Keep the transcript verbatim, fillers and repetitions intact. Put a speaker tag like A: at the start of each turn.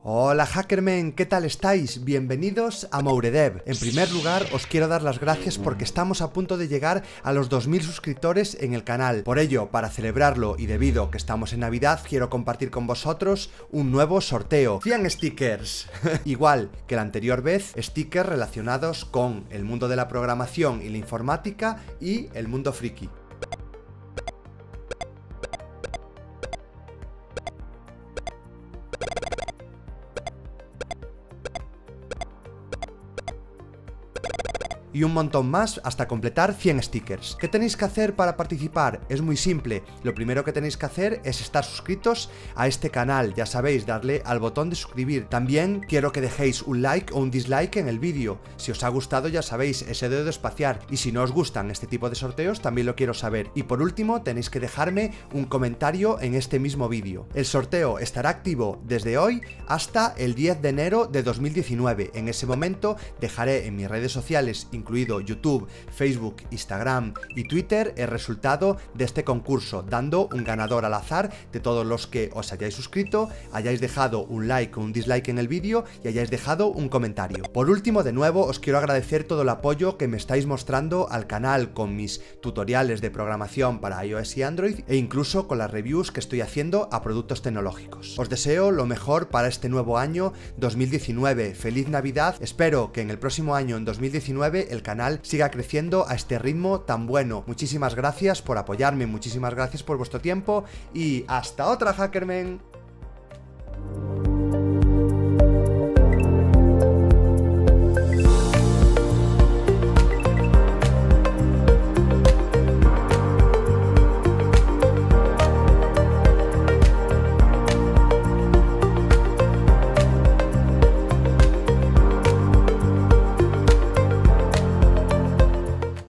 A: Hola Hackermen, ¿qué tal estáis? Bienvenidos a Mouredev. En primer lugar, os quiero dar las gracias porque estamos a punto de llegar a los dos mil suscriptores en el canal. Por ello, para celebrarlo y debido que estamos en Navidad, quiero compartir con vosotros un nuevo sorteo. cien stickers. Igual que la anterior vez, stickers relacionados con el mundo de la programación y la informática y el mundo friki. Y un montón más hasta completar cien stickers. ¿Qué tenéis que hacer para participar? Es muy simple. Lo primero que tenéis que hacer es estar suscritos a este canal. Ya sabéis, darle al botón de suscribir. También quiero que dejéis un like o un dislike en el vídeo. Si os ha gustado, ya sabéis, ese dedo espacial. Y si no os gustan este tipo de sorteos, también lo quiero saber. Y por último, tenéis que dejarme un comentario en este mismo vídeo. El sorteo estará activo desde hoy hasta el diez de enero de dos mil diecinueve. En ese momento dejaré en mis redes sociales, incluido YouTube, Facebook, Instagram y Twitter, el resultado de este concurso, dando un ganador al azar de todos los que os hayáis suscrito, hayáis dejado un like o un dislike en el vídeo y hayáis dejado un comentario. Por último, de nuevo, os quiero agradecer todo el apoyo que me estáis mostrando al canal con mis tutoriales de programación para iOS y Android e incluso con las reviews que estoy haciendo a productos tecnológicos. Os deseo lo mejor para este nuevo año dos mil diecinueve. Feliz Navidad. Espero que en el próximo año, en dos mil diecinueve, el canal siga creciendo a este ritmo tan bueno. Muchísimas gracias por apoyarme, muchísimas gracias por vuestro tiempo y hasta otra, Hackermen.